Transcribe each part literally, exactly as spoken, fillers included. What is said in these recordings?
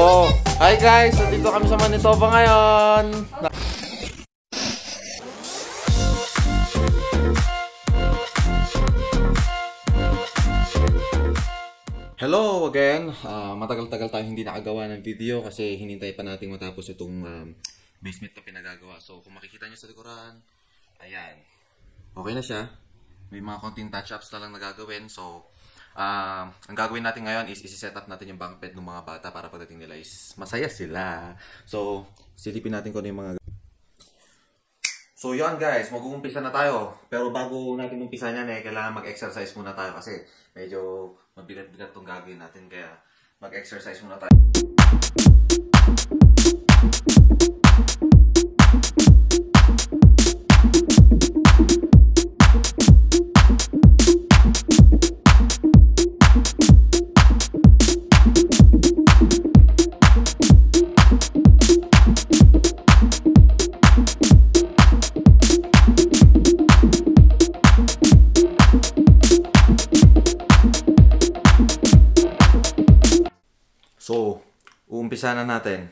So, hi guys! Nandito kami sa Manitoba ngayon. Hello again! Uh, Matagal-tagal tayo hindi nakagawa ng video kasi hinintay pa natin matapos itong um, basement na pinagagawa. So, kung makikita nyo sa likuran, ayan. Okay na siya. May mga konting touch-ups na lang nagagawin. So, uh, ang gagawin natin ngayon is isi-set up natin yung bunk bed ng mga bata para pagdating nila is masaya sila. So, silipin natin kung ano yung mga... So, yun guys, mag-uumpisa na tayo. Pero bago natin umpisa niyan eh, kailangan mag-exercise muna tayo kasi medyo mabigat-bigat itong gagawin natin. Kaya mag-exercise muna tayo. So, uumpisa na natin.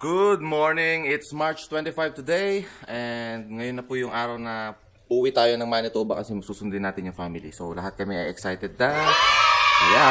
Good morning! It's March twenty-five today and ngayon na po yung araw na uwi tayo ng Manitoba kasi susundin natin yung family. So lahat kami ay excited na. Kaya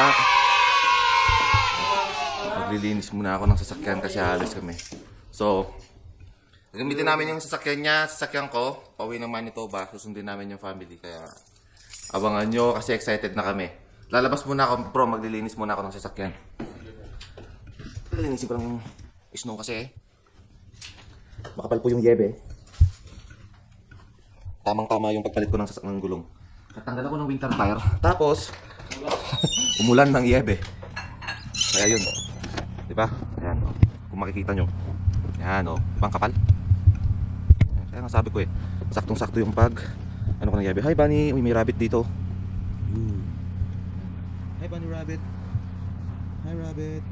maglilinis muna ako ng sasakyan kasi halos kami. So gamitin namin yung sasakyan niya, sasakyan ko, pauwi ng Manitoba, susundin namin yung family. Kaya abangan nyo kasi excited na kami. Lalabas muna ako, bro, maglilinis muna ako ng sasakyan. Linisin ko lang yung snow kasi makapal po yung yebe. Tamang-tama yung pagpalit ko ng sasakyan ng gulong. Katanggal ako ng winter tire. Tapos umulan ng yebe. Kaya yun. Diba? Ayan. Kung makikita nyo. Ayan o. Bang kapal. Kaya nga sabi ko eh. Saktong-sakto yung pag ano ko ng yebe. Hi Bunny. Uy, may rabbit dito. Ooh. Hi Bunny Rabbit. Hi Rabbit.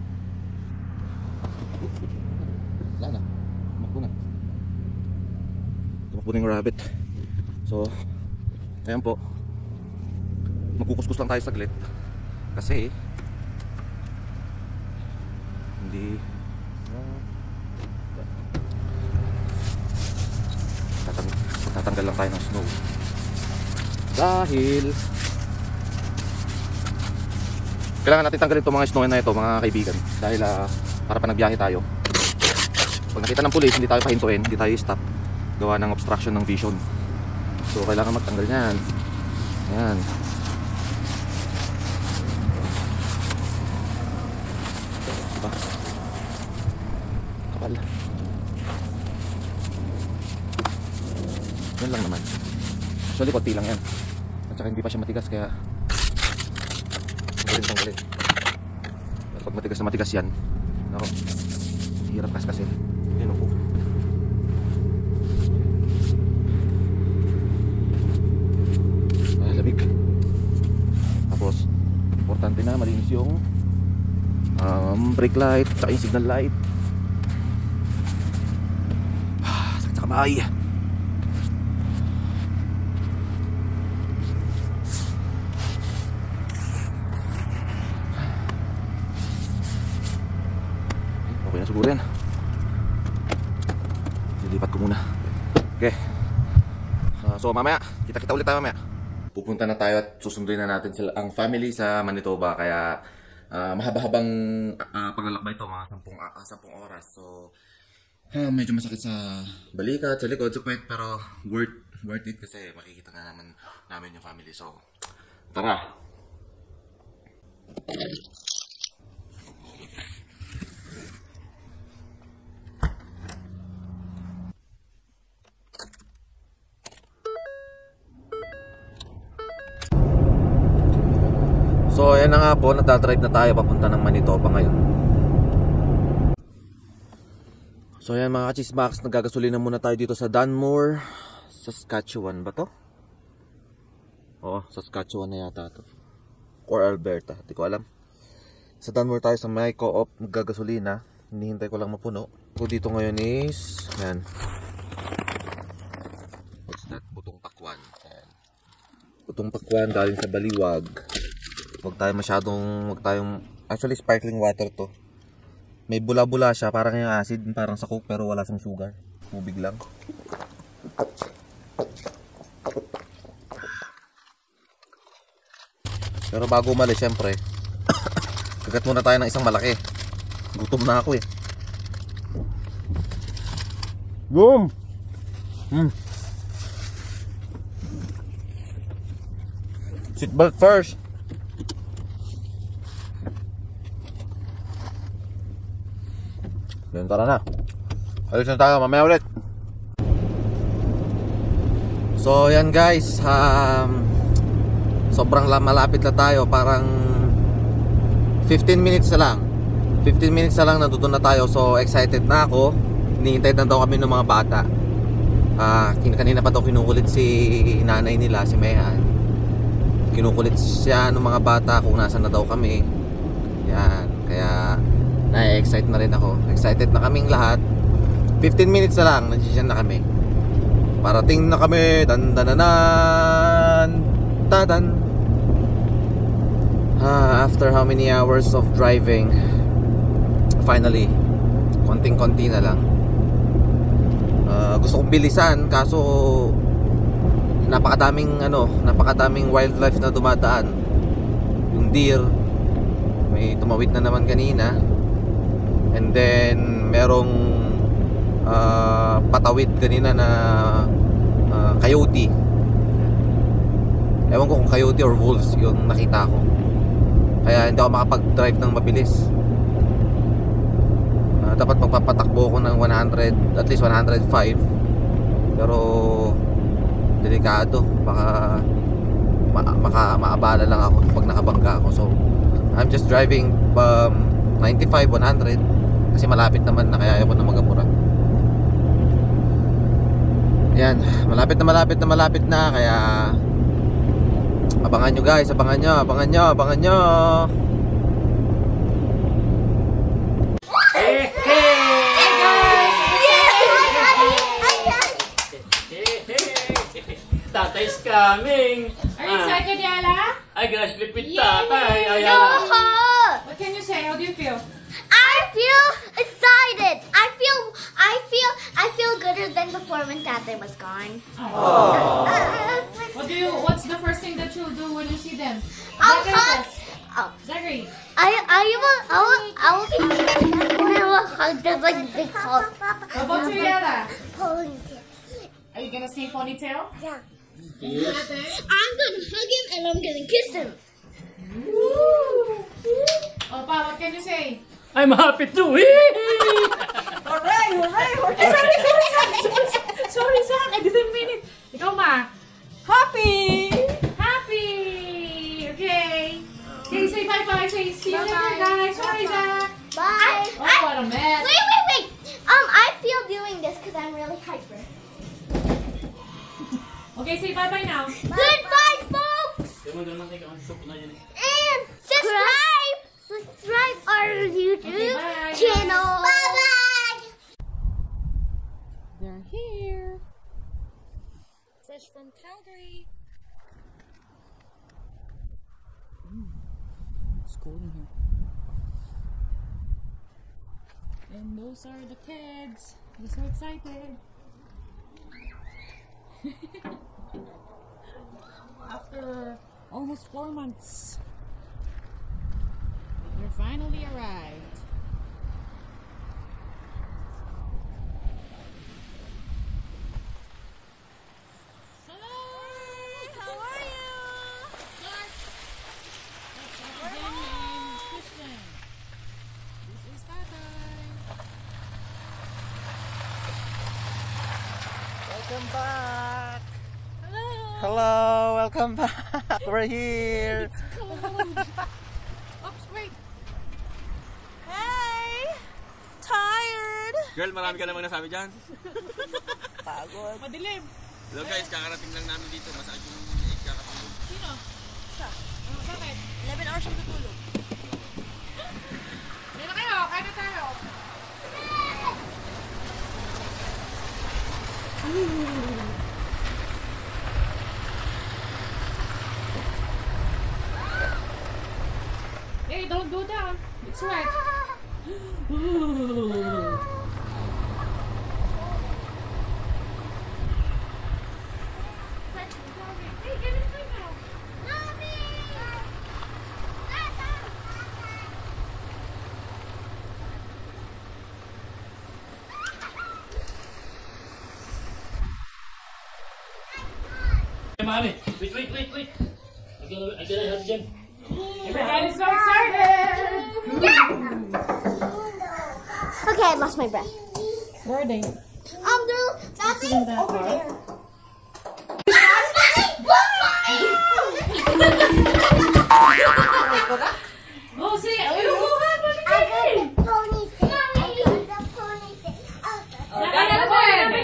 Wala na. Tumakbo na. Tumakbo na yung rabbit. So, ayan po. Magkukuskus lang tayo saglit. Kasi hindi uh, tatang tatanggal lang tayo ng snow. Dahil kailangan natin tanggalin itong mga snow na ito, mga kaibigan. Dahil uh, para pa nagbiyahe tayo. Pag nakita ng pulis, hindi tayo pahintuin, hindi tayo stop. Gawa ng obstruction ng vision. So kailangan magtanggal yan. Ayan. Diba? Kapal. Yan lang naman. Actually, konti lang yan. At saka hindi pa siya matigas, kaya tanggalin, tanggalin. Pero pag matigas na matigas yan, ako, hirap kas kasi. Yan ako. Ay, lamig. Tapos, importante na malinis yung um, brake light, tsaka yung signal light. Ah, sakit sa kamay. Okay na siguro yan. Lilipat ko muna. Okay. Uh, so mamaya, kita-kita ulit tayo mamaya. Pupunta na tayo at susunduin na natin sila, ang family sa Manitoba. Kaya uh, mahaba-habang uh, paglalakbay ito, mga sampung, uh, sampung oras. So uh, medyo masakit sa balikat, sa likod, sa kwet, pero worth, worth it kasi makikita na naman namin yung family. So tara. So ayan na nga po, nagdadrive na tayo papunta ng Manitoba ngayon. So ayan mga ka-chismax, nagagasolina muna tayo dito sa Dunmore, Saskatchewan ba to? Oo, Saskatchewan na yata to. Or Alberta, di ko alam. Sa Dunmore tayo sa may co-op, nagagasolina. Hinihintay ko lang mapuno. So dito ngayon is, ayan. What's that? Butong Pakwan. Ayan. Butong Pakwan galing sa Baliwag. Huwag tayo masyadong, huwag tayong, actually sparkling water to. May bula-bula siya, parang yung acid, parang sa Coke, pero wala siyang sugar. Tubig lang. Pero bago umalis, syempre, kagat muna tayo ng isang malaki. Gutom na ako eh. Boom! Hmm. Seatbelt first. Then tara na. Alis na tayo, mamaya ulit. So yan guys, um, sobrang malapit na tayo. Parang fifteen minutes na lang. fifteen minutes na lang, natuto na tayo. So excited na ako. Hinihintay na daw kami ng mga bata. uh, Kanina pa daw kinukulit si nanay nila, si Mehan. Kinukulit siya ng mga bata kung nasa na daw kami. Yan, kaya na-excite na rin ako. Excited na kaming lahat. fifteen minutes na lang, nandiyan na kami. Parating na kami. Dandananan. Tadan. Ah, after how many hours of driving, finally konting-konti na lang. Uh, gusto kong bilisan kaso napakadaming ano, napakadaming wildlife na dumadaan. Yung deer, may tumawid na naman kanina. And then merong uh, patawid kanina na uh, coyote. Ewan ko kung coyote or wolves yung nakita ko. Kaya hindi ako makapag-drive ng mabilis. Uh, dapat magpapatakbo ko ng one hundred, at least one hundred five. Pero delikado, baka ma maka maabala lang ako pag nakabangga ako. So I'm just driving um, ninety-five, one hundred kasi malapit naman na, kaya ayaw ko na mag-apura. Yan, malapit na malapit na malapit na, kaya abangan nyo guys, abangan nyo, abangan nyo, abangan nyo. Hey, hey guys! Tatay's coming! Are you excited, Yala? Ay, gonna sleep with Tatay! Ayala! What can you say? How do you feel? I feel excited. I feel, I feel, I feel gooder than before when Tatay was gone. Oh. What do you? What's the first thing that you'll do when you see them? I'll Zachary hug. first. Oh, Zachary. I, I will, I will, I will be, I will hug just like big hug. How about you, Yala? Ponytail. Are you gonna say ponytail? Yeah. Yes. I'm gonna hug him and I'm gonna kiss him. Oh, Pa, what can you say? I'm happy too! Hooray! Hooray! Hooray! Sorry, sorry, sorry, sorry, sorry, Zach. I didn't mean it. Ikaw, Ma. Happy! Happy! Okay. Okay, say bye-bye. Say see you later, guys. Sorry, Zach. Bye. Oh, what a mess. Wait, wait, wait. Um, I feel doing this because I'm really hyper. Okay, say bye-bye now. Goodbye, folks. And subscribe. Subscribe our YouTube Okay, bye. channel. Bye bye. They're here. Fresh from Calgary. It's cold in here. And those are the kids. They're so excited. After almost four months, we finally arrived. Hello! How are you? Start. Let's start again in Christian. This is Tatay. Welcome back. Hello! Hello, welcome back. We're here. Oops, wait. Hey! Tired! Girl, marami ka namang nasabi dyan. Pagod. Madilim. Hello guys, kakarating lang namin dito. Masakit yung eight kakatulog. Sino? Siya. Oh, bakit? eleven hours siyang tutulog. Hindi na kayo. Kain na tayo. Hey, don't go down. It's wet. Hey, get inside now. Mami, wait, wait, wait, wait! I gotta, I gotta help them. Everybody's so excited. Okay, I lost my breath. Where are they? Um, they're that's in that over car. there. Oh, see, you go ahead, what I are you doing? got the ponytail. I got the ponytail. Oh, Yala, Yala, Yala,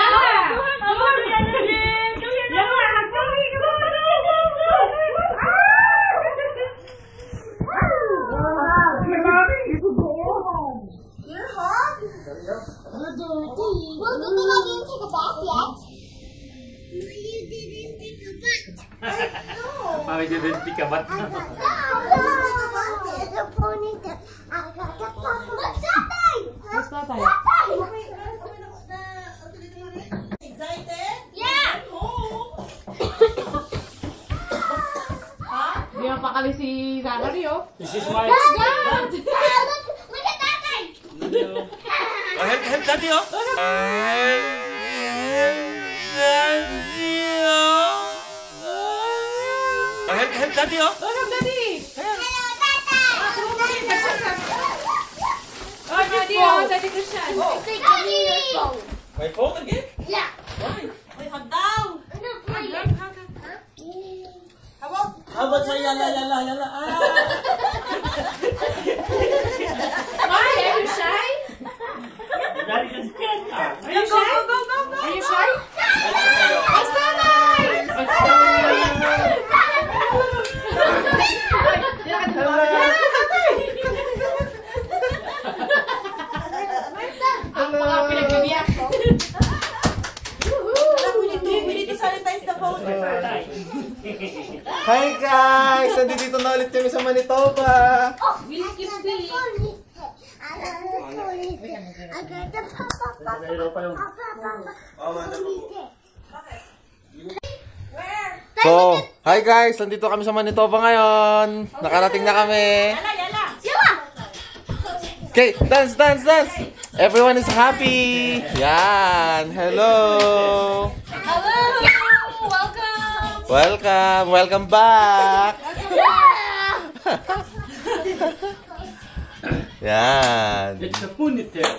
You're hot? You're dirty. Well, good thing I didn't take a bath yet. No, you didn't take a bath. No. Mami, didn't pick a bat. I got the ponytail. I got the ponytail. What's that thing? Basta, tatay. Excited? Yeah! Hindi na pakali si Zachary, oh. This is my... Look, look at that guy! Oh, help, help daddy oh. Oh, help, help daddy oh. Look at Daddy! Hello, Tata! Oh, Daddy, oh, Daddy Christian. Daddy! My phone again? Yeah. Uy, hug daw. Ano, play it. How about sa yala, yala, yala? Ah! Why? Are you shy? Daddy just can't. Ah. Are you shy? Go, go, go, go. Are you shy? Mas tatay! Ang mga pinagbibiyak. We need to, we need to sanitize the phone. Hi guys! Nandito na ulit kami sa Manitoba. Will keep the... So, hi guys! Nandito kami sa Manitoba ngayon. Nakarating na kami. Okay, dance, dance, dance! Everyone is happy! Yan! Hello! Hello! Welcome! Welcome! Welcome back! Yan! It's a ponytail.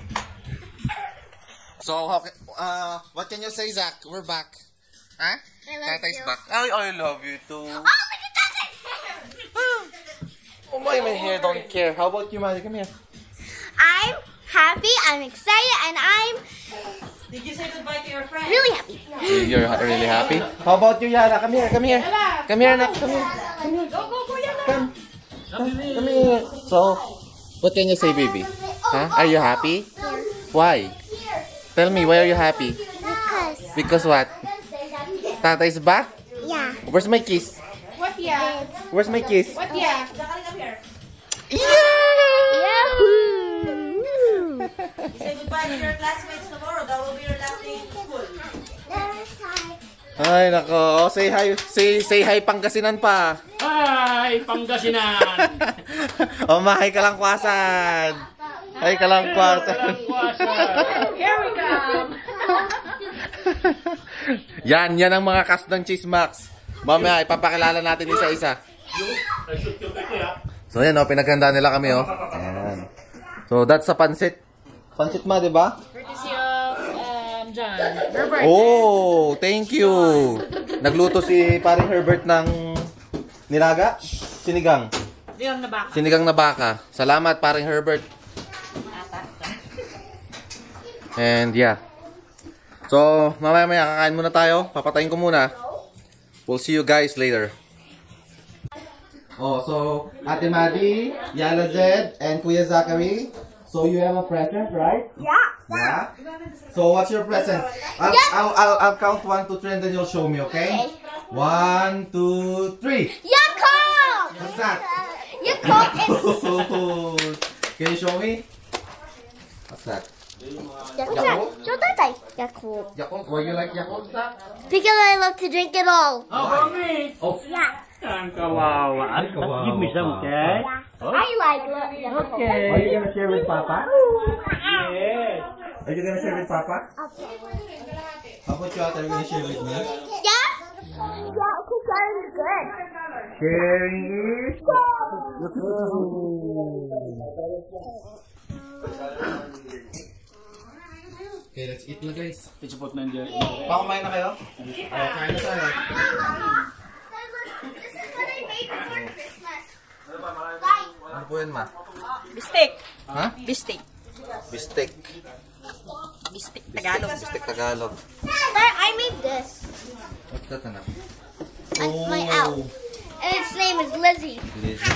So, okay, uh, what can you say, Zach? We're back. Huh? I love Tatay's you. back. I, I love you too. Oh, look at Tata's hair! Oh my, my hair don't care. How about you, Maddie? Come here. I'm happy, I'm excited, and I'm Did you say goodbye to your friend? really happy. You're ha- really happy? How about you, Yara? Come here, come here. Come here, Nak. Come here. Go, go, go, Yana! Come. Come here. So, what can you say, baby? Huh? Are you happy? Why? Tell me, why are you happy? Because, Because what? Tata is back? yeah. Where's my kiss? What yeah? Where's my kiss? What yeah? Zachary, come here. Yahoo! You say goodbye to your classmates tomorrow. That will be your last day in school. Ay, nako. Oh, say hi. Say, say hi, Pangasinan pa. Hi, Pangasinan. Oh, mahay ka lang kwasan. Hi ka lang kwasan. Here we come! Yan, yan ang mga cast ng Cheese Max. Mamaya, ipapakilala natin isa-isa. So, yan, oh, pinaghanda nila kami, oh. Ayan. So, that's a pansit. Pansit ma, di ba? Courtesy of um, John. Herbert. Oh, thank you. Nagluto si paring Herbert ng nilaga? Sinigang. Diyan na baka. Sinigang na baka. Salamat, paring Herbert. And yeah. So, mamaya-maya kakain muna tayo. Papatayin ko muna. We'll see you guys later. Oh, so Ate Maddie, Yala Zed, and Kuya Zachary. So you have a present, right? Yeah. Yeah. So what's your present? I'll, I'll, I'll, I'll count one, two, three, and then you'll show me, okay? One, two, three. Yakult! What's that? Yakult is... Can you show me? What's that? Yakult. Show Tata. Yakult. Yakult. Why you like Yakult? Because I love to drink it all. How about me? Oh. Yeah. Ang kawawa. Ay, kawawa Give me some, okay? I like Yakult. Okay. Are you gonna share with Papa? Yes. Are you gonna share with Papa? Okay. How about you, Ate? Are you gonna share with me? Yeah? Yeah, because I'm good. Sharing is... Okay, let's eat na guys. Pichupot na dyan. Pakamain na kayo? Okay, kain na tayo. This is what I made for Christmas. Ano po yun, ma? Bistek. Ha? Bistek. Bistek. Bistek. Tagalog. Bistek Tagalog. But I made this. What's that, anak? It's my owl. And its name is Lizzie. Lizzie.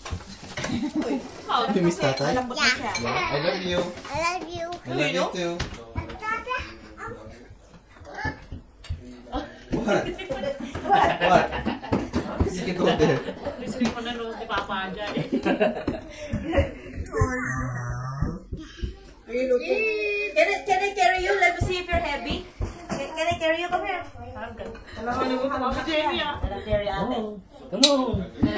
You miss tatay? Yeah. Yeah. I love you. I love you. I love you too. What? What? Sige, go there. Gusto ko na nung si Papa dyan. Can I, can I carry you? Let me see if you're heavy. Can, can I carry you? Come here. Alam mo, nalimutan mo si Jenny ah. Can I carry ate? Come on.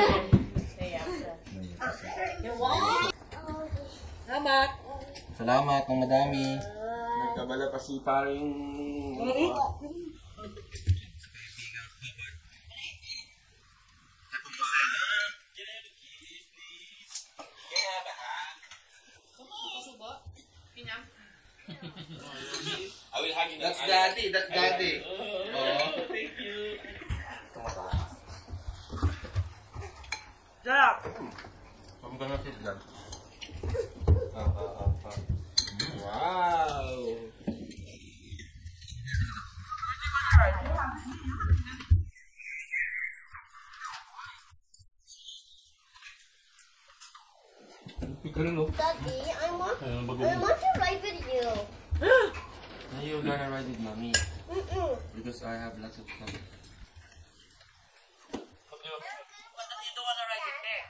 Salamat. Salamat ng madami. Nagkabala pa si paring... I will hug you. That's daddy, that's daddy. Oh. Thank you. Sarap. I'm gonna sit down. Wow. Daddy, I want, I want to ride with you. Now you're gonna ride with mommy Mm-mm. because I have lots of stuff. You don't wanna ride with me?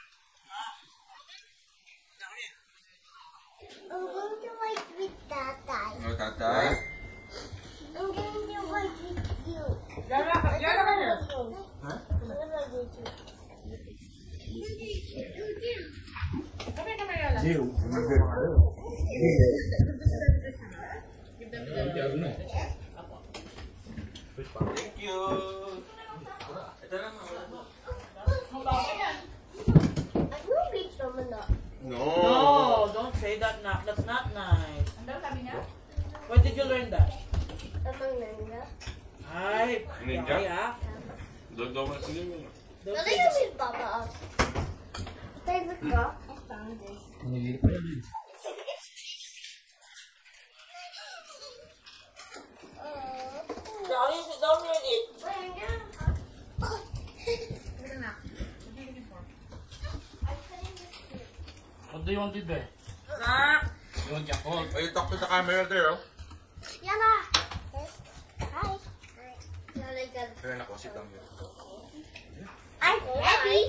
I'm going to ride with Tata. Oh, tatay. I'm going to ride with you. Yara, yara ka niya. Huh? I'm going to ride with you. Kami kami yala. Thank you. Ito na mga. I will reach someone up. No. No, don't say that. Not, that's not nice. Ang daw sabi niya? When did you learn that? Among Nanda. Ay, Ninja? kaya. Don't go back to you. Don't Now say they that. will Papa up. Favorite rock? I found this. Daddy, sit down and eat. What do you want to do? Nak. You want Jackal? Oh, you talk to the camera there, oh. Yana. Hi. Now they got. Kaya na ko, sit down here. I'm ready.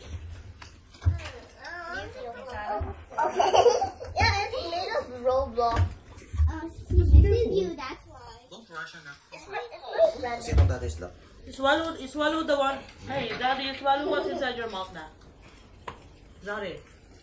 Okay. Yeah, it's made of Roblox. Uh, this is you, that's why. Don't rush na. It's my, it's my friend. Sit on daddy's lap. You swallow, you swallow the one. Hey, Daddy, you swallow what's inside your mouth now. Daddy.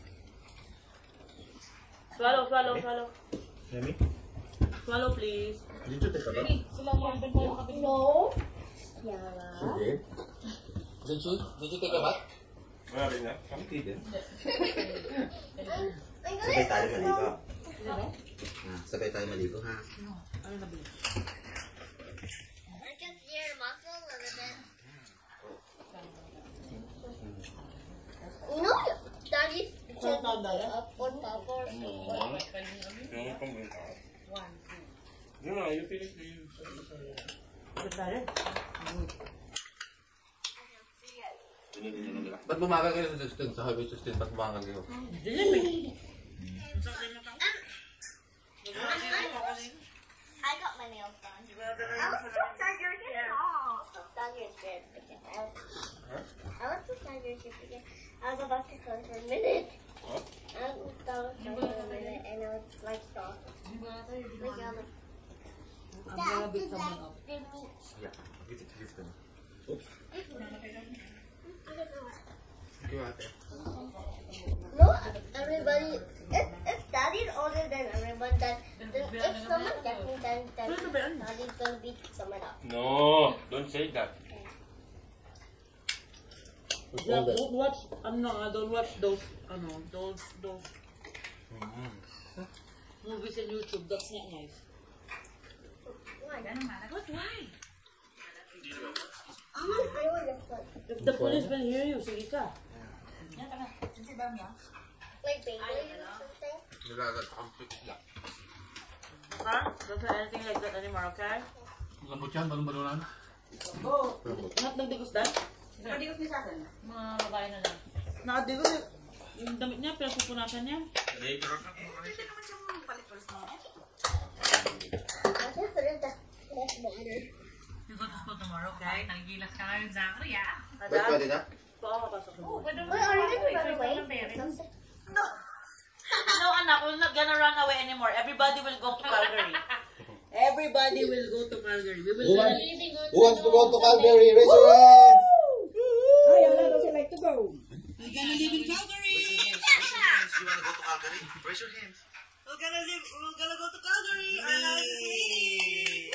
Swallow, swallow, swallow. Yummy? Swallow, please. Did you take a bath? No. Yana. You did? Did you? Did you take a bath? Wala rin na. Kamti din. I'm, I'm gonna Sabay tayo maligo. Ah, sabay tayo maligo, ha? Ano na ba? I can see your muscle a little bit. You know, Daddy, it's Saan tawag dala? up or top or Yung pang-winter. One, Yun na, you finish na yun. two. Daddy? Ba't bumaga kayo sa Justin? Sa Highway Justin, ba't bumaga kayo? Dilim eh. I got my nails done. I was so tired your hair. So tired your hair again. I was, I was so tired your hair again. I was about to close for a minute. I was about to close for a minute and I was like soft. Like um, I'm gonna beat someone up. Yeah, give it, give it. Oops. No, everybody. If if Daddy's older than everyone, then, then if someone gets me, then then Daddy's gonna beat someone up. No, don't say that. Yeah, don't watch, ano, ah, don't watch those, ano, those, those movies on YouTube. That's not nice. Why? What? Why? I want I want this one. If the police will hear you, sige ka. Like Beyblade or something. Nilagat ang pigla. Okay? Don't say anything like that anymore, okay? Lambot yan, balon-balonan. Oh, not nagdigos dahil? Nadigos niya sa akin. Mga babae na lang. Nakadigos yung damit niya, pinasupunasan niya. Later on. I just put it the left body. You go to school tomorrow, okay? Nagigilas ka ngayon, Zachary, ah. Ba't pwede na? Baka mapasok mo. Pwede mo Wait, are you na gonna run away? No, anak, we're not gonna run away anymore. Everybody will go to Calgary. Everybody will go to Calgary. We will Who wants, Really good who wants to go to Calgary? Raise your hands! Ay, Yala does she like to go? We're gonna live in Calgary. You want to go to Calgary? Raise your hands. We're gonna live. We're gonna go to Calgary. Our house is ready.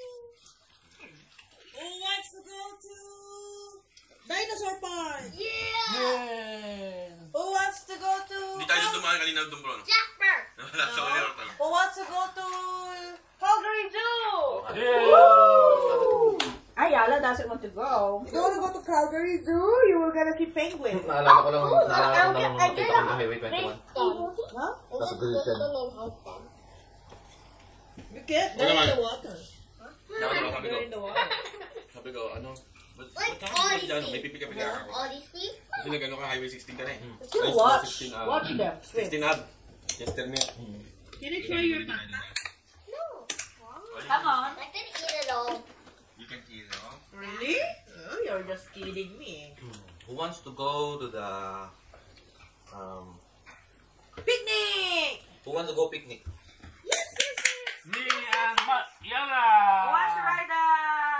Who wants to go to Dinosaur Park? Yeah! Who wants to go to? Hindi tayo dumaan kanina doon bro. no? Jasper! Wala sa uli or tala. Who wants to go to Calgary Zoo? Ay, Yala doesn't want to go. You wanna go to Calgary Zoo? You were gonna see penguin. Naalala ko lang, naalala ko lang I nung get nakita ko ng Highway Great twenty-one. Huh? That's a great thing. You can't. Wala They're in man. the water. Sabi ko, sabi ko, They're in the water. sabi ko, ano? Ba't Like ba't ako Odyssey. dyan? May pipika-pika ako. Odyssey? Kasi nag-ano ka, Highway sixteen ka na eh. Still Ay, watch. sixteen, ah, Watch them. sixteen ab. Yesterday. Can you try your pasta? No. Come on. I can eat it all. You can eat it, no? Really? Oh, you're just kidding me. Who wants to go to the um? Picnic! Who wants to go picnic? Yes, yes, yes. Me and Mat Yala! Who wants to ride the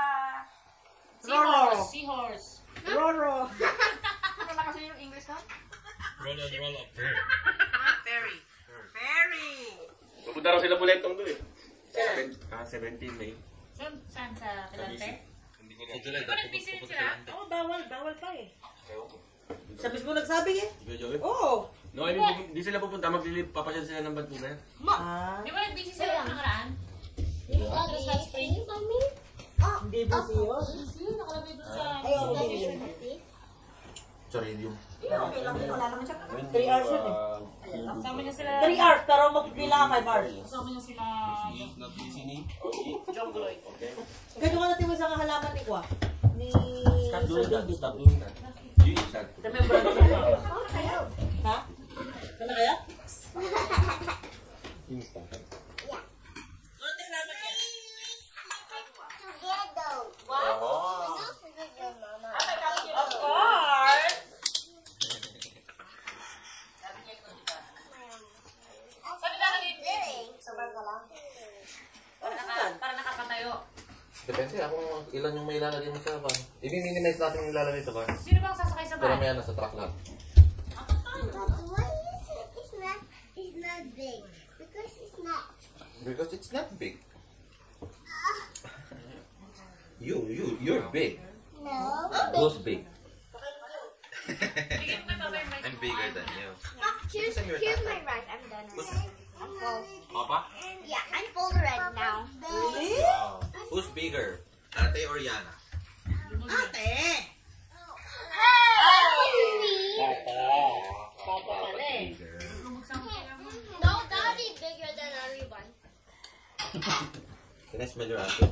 Roro. Seahorse. Roro. Ano na kasi yung English ha? Roll up, roll up. Ferry. Ferry. Pupunta raw sila Bulentong doon eh. Seven- ah, seventeen May. Saan? Saan sa Kalante? Hindi ko na. Sa July, busy din sila? Oh, bawal. Bawal pa eh. Sabi mo nagsabi eh. Ikaw, Joey? Oh. No, I mean, hindi sila pupunta. Maglilip, papasyal sila ng Vancouver. Ah. Di ba nag-busy sila ng nakaraan? Can you buy me? Hindi busy yun. Busy? Nakalagay doon sa... Ay, oh, hindi, hindi, hindi. Sorry, yung. Okay lang. Wala naman siya. Three hours yun eh. Kasama niya sila... Three hours, pero magpila ka five hours. Kasama niya sila... Not busy ni. Jongloy. Kaya doon ka natin mo isang halaman ni Kwa. Ni Stop doing Sir that. David. Stop doing that. You eat that. Remember na siya. Ha? Ano kaya? Instant. Ano halaman niya? Together. Oh. Not together, Mama. Of course! Sabi ka lang Really? Sobrang ka lang. Ano saan? para nakapatayo. Depende kung ilan yung may ilalagay mo sa van. I-minimize natin yung ilalagay sa van. Sino bang sasakay sa Pero van? may ano sa truck lang. But why is it it's not it's not big? Because it's not. Because it's not big. You, you, you're big. No. Goes big. Bigyan mo ba yung I'm bigger than you. Here's here's my rice. I'm done with it. I'm full. Papa? Yeah, I'm full right now. Really? Wow. Who's bigger? Ate or Yana? Ate! Hey! Papa pala eh. No, Daddy bigger than everyone. Can I smell your ate?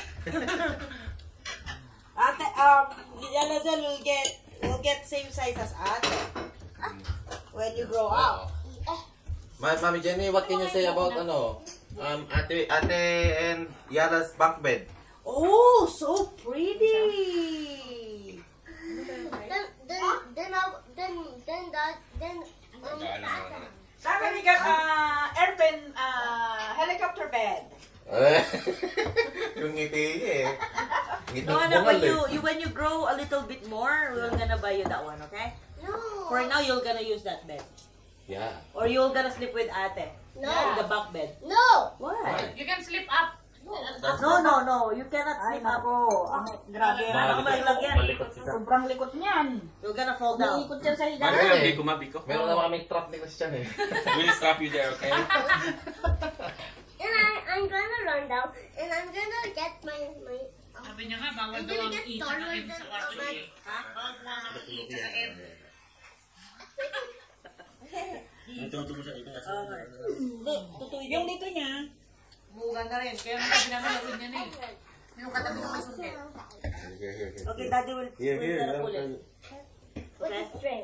Ate, um, Yalazel will get, will get same size as Ate. When you grow up. Ma Mami Jenny, what can you say about ano? Um, ate, ate and Yana's bunk bed. Oh, so pretty! Then then then I'll, then then that then um, Sabi ni Gat, ah, airplane, ah, helicopter bed. Yung ngiti niya eh. Ngiti No, anak, when bungal you, eh. you when you grow a little bit more, we're gonna buy you that one, okay? no. For now, you're gonna use that bed. Yeah. Or you're gonna sleep with Ate. No. In the bunk bed. No. Why? You can slip up. No, no, no. You cannot sleep up. Ah, grabe. Ano ba yung lagyan? Malikot siya. Sobrang likot niyan. You're gonna fall down. Ikot siya sa higa. Biko lang, biko ma, biko. Meron naman kaming trap ni Christian eh. We'll strap you there, okay? And I I'm gonna run down and I'm gonna get my my. Sabi niya nga, bawal I'm daw gonna ang get ita taller na than sa kwarto my. niya. Ito mo siya, ito nga Yung dito niya, bugan na rin. Kaya naman pinapalagod niya na eh. Yung katabi ng may sungkit. Here, here, here. Okay, Daddy will, Here, will here. gonna pull it. With the string.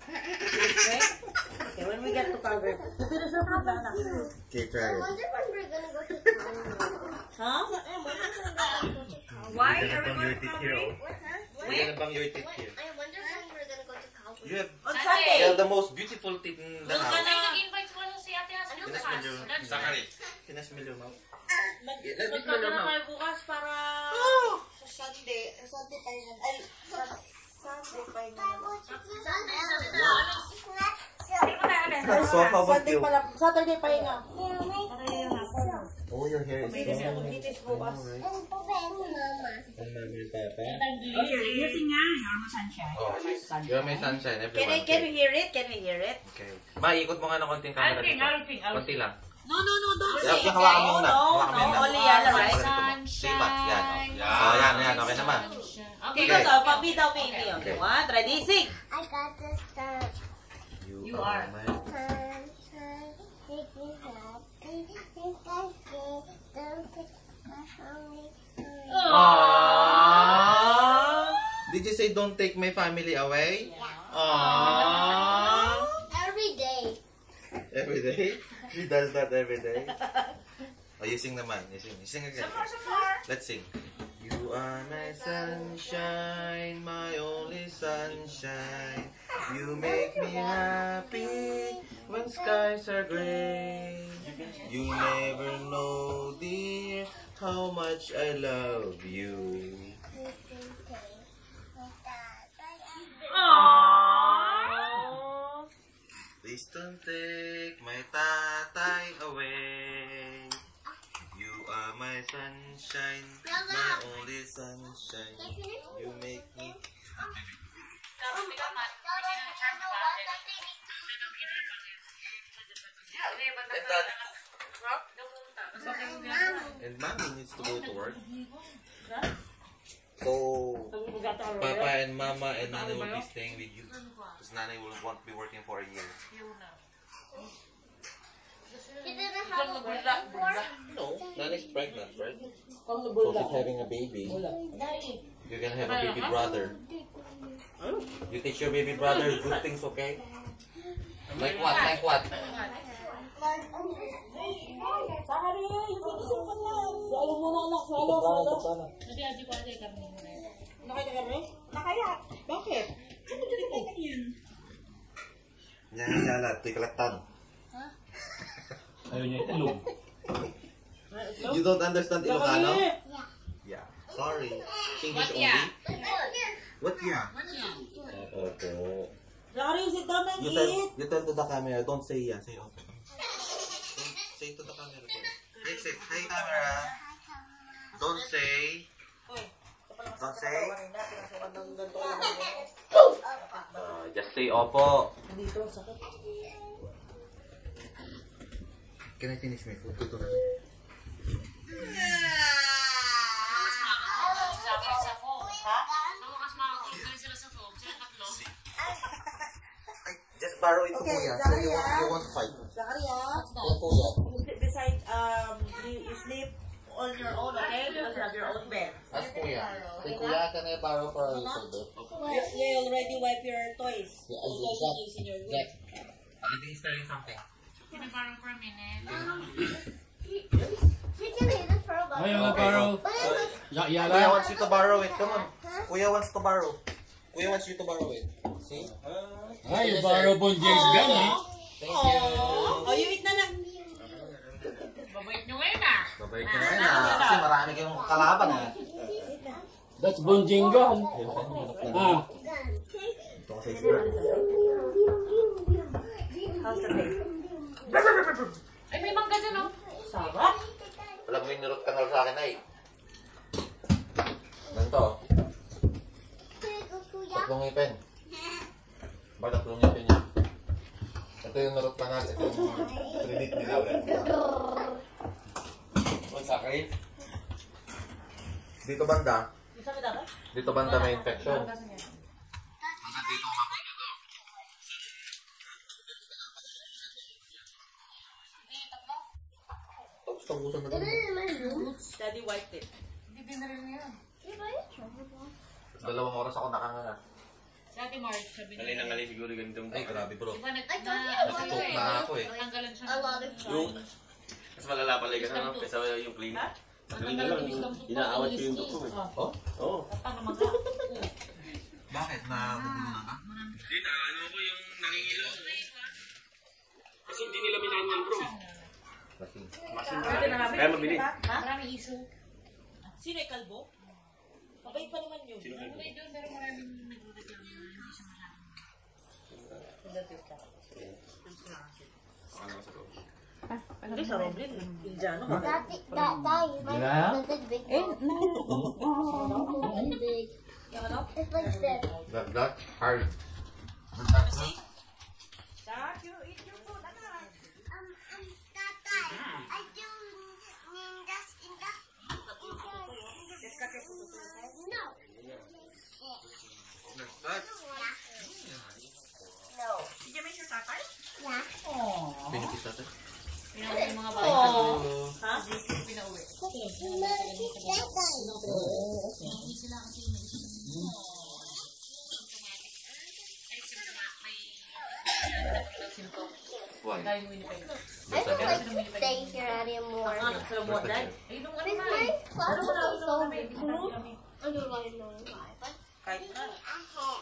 Okay, when we get to Calgary. Pero sa front na. Okay, try I it. wonder when we're gonna go to Calgary. Huh? I wonder when we're gonna go to Calgary. Why are we going to Calgary? What, huh? We're gonna bang your teeth What? here. I wonder when we're gonna go to Calgary. You have On Sunday. Sunday. you have the most beautiful teeth in the We're house. gonna, Nag-invite ko lang si Ate Asma. Pinasmell your Sakari. Pinasmell your mouth. Mag- Let me Magkano smell your na mouth. kayo bukas para sa Sunday. Sa Sunday pa yun. Ay, sa Sunday pa yun. So, how about Sunday you? pa lang. Saturday pa yun. Oh, your hair is Bitis so ko. Bitis bukas. And mommy and papa. Using nga, Normal Sunshine. Oh, you're my sunshine, Can, everyone. I, can we hear it? Can we hear it? Okay. Ma, ikot mo nga ng konting camera Alvin, dito. Alvin, Alvin. Konti lang. No, no, no. Don't Kaya sing. hawakan mo muna. No, Hawakan mo no. yun lang. Only yan, right? Sunshine. Diba? Yan. Oh. So, yan, yan. Okay naman. Okay, go daw. Papi daw, baby. Okay. One, ready, sing. I got the sun. You are my... Sunshine, make me happy. Think I can. Don't take my family. Aww. Did you say don't take my family away? Aww. Every day. Every day? He does that every day. Oh, you sing naman. You sing. You sing again. Let's sing. You are my sunshine, my only sunshine. You make me happy when skies are gray. You never know, dear, how much I love you. Please don't take my tatay away. You are my sunshine, my only sunshine. You make me... And mommy needs to go to work. So, Papa and Mama and Nana will be staying with you. Because Nana will want to be working for a year. You didn't have a work before? No, Nana's pregnant, right? So she's having a baby. You're gonna have a baby brother. You teach your baby brother good things, okay? Like what? Like what? Nakaya. Bakit? Yan yung yala, ito'y kalatan. Ayaw niya itlog. You don't understand Ilocano? Yeah. Sorry. English only? What yeah? Opo. Lari, sit down and You tell, eat. you tell to the camera, don't say yeah, say opo. Don't say to the camera. Hey, say, hey camera. Don't say. Don't say. Uh, just say opo. Dito, sakit. Can I finish my food? Ito na. Just borrow it to Okay, Kuya. So Zachary, you, ah. you want to fight? Zakaria, Kuya, Kuya. you sleep beside, um, you, you sleep on your own, okay? Because you have your own bed. Ask Kuya. Say, Kuya, can I borrow for a little bit? You, you already wipe your toys. Yeah, I You did. guys Jack. use in your room. Jack. Andy is telling something. Can I borrow for a minute? We can use it for a while. Ayaw nga parang. But it was Ya- Kuya Yala. wants you to borrow it. Come on. Kuya wants to borrow. Kuya wants you to borrow it. See? Ay, borrow po James Gunn eh. Thank you. Oh, you eat na lang. Babait nyo ngayon ah. Babait ka na yun ah. Kasi marami kayong kalaban ah. That's Bonjingan. Ah. Ito kasi sila. How's the day? Ay, may mangga dyan oh. Sarap. Wala mo yung nirot kanal sa akin ay. Ganito. Tatlong ngipin. Ba tatlong ngipin niya? Ito yung nirot kanal. Ito yung trinit nila ulit. What's that, right? Dito banda. Isa ka dapat? Dito banda may infection. Tapos tapusan na lang. Daddy wiped it. Hindi din na rin yan. Dalawang oras ako nakanganga. Sa Ate Marge, sabi Alay niya. nang alay siguro ganitong. Ay, grabe bro. Diba nag I na told you ano about siya it. eh. Na ako eh. Natanggalan siya. a lot of Yung, mas malala pala yung ano, kaysa yung clean. Clean na lang, inaawat ko yung dugo eh. Oh? Oo. Paano magka? Bakit? Nabubulunan ka? Hindi na, ano ko yung nangingilaw. Kasi hindi nila minanual bro. Kaya mabilis. Maraming issue. Sino ay kalbo? Mabait pa naman yun. Sino kayo? May doon, pero maraming nagreklamo na hindi siya malaki. Hindi sa Roblin. Indiano. That, that guy, my Yeah? the big big one. It's big. It's like this. That, that hard. Jack, you eat your food. Anak. Um, um, that guy, I do ninjas in the, in the, no. No. Sige, may siya tatay? Yeah. Pinipis natin. Pinauwi yung mga bata. Ha? Pinauwi. That guy. Hindi sila kasi may issue. Why? Dahil Winnipeg. I don't like to stay here anymore. Sa lumuan dahil. Ay, nung ano With na my eh. clothes are so Kami, big. discount kami. I don't like knowing why, but Kahit na. I have.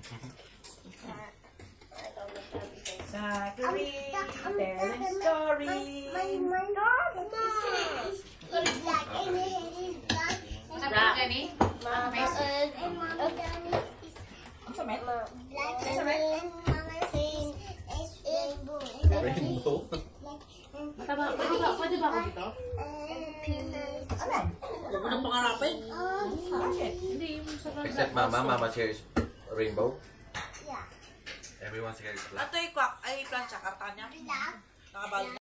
I don't like everything. Zachary, I'm telling stuck. story. My, my dog, Mom. It's like in it. Sarap kami. Mama and Mama Dennis is Ang samet? black and Mama saying is rainbow. Rainbow? Mataba, pwede ba, pwede ba ako dito? Alam. Huwag mo nang pangarapin. Bakit? Hindi, yung sa Except Mama, Mama shares rainbow. Yeah. Everyone shares black. Ato ay kwak, ay plancha, karta niya. Nakabalo